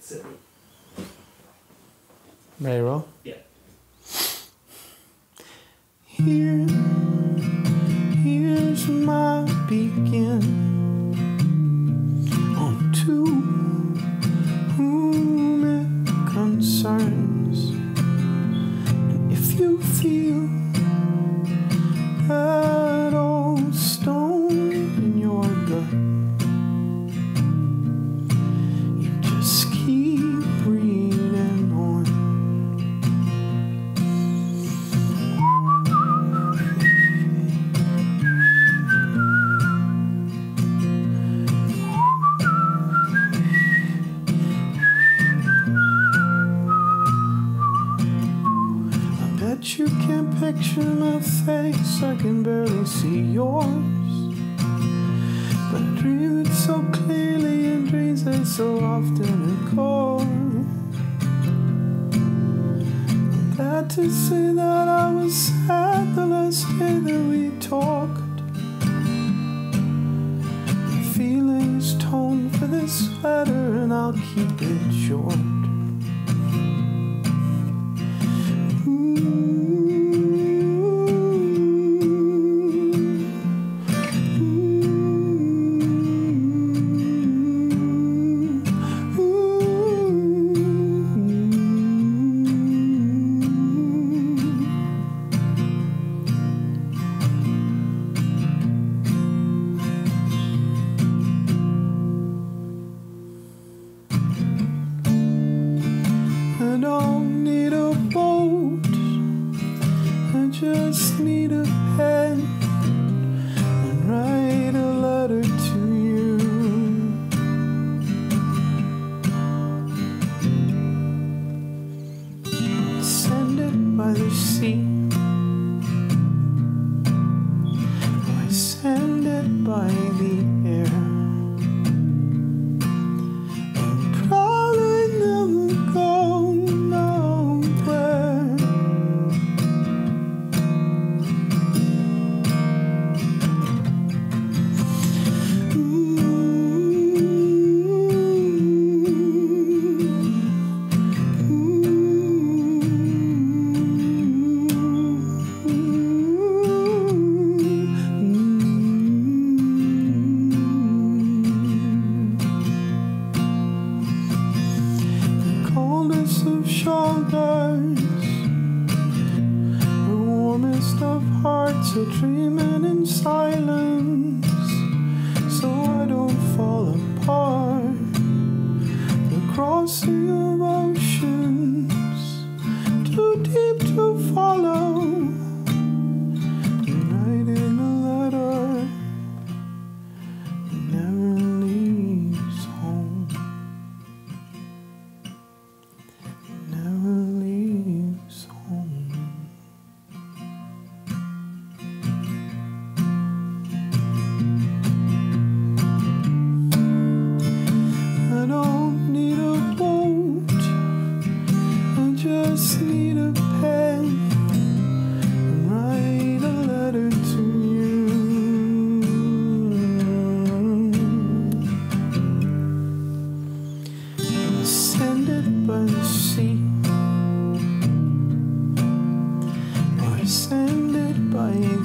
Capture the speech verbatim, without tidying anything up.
Sit. Ready to roll? Yeah. Here, here's my begin on two whom it concerns. And if you feel that old stone in your gut, you just keep reading on. Bet you can't picture my face, I can barely see yours. But I dream it so clearly in dreams that so often recall. I'm glad to say that I was sad the last day that we talked. The feelings tone for this letter and I'll keep it short. I don't need a boat, I just need a pen and write a letter to you. Send it by the sea, or I send it by the air. And probably never go nowhere. Of shoulders, the warmest of hearts are dreaming in silence, so I don't fall apart. The crossing of oceans, too deep to follow, and writing a letter that never leaves home. Never leaves home. I don't need a boat, I just need a pen and write a letter to you. Send it by the sea, or send it by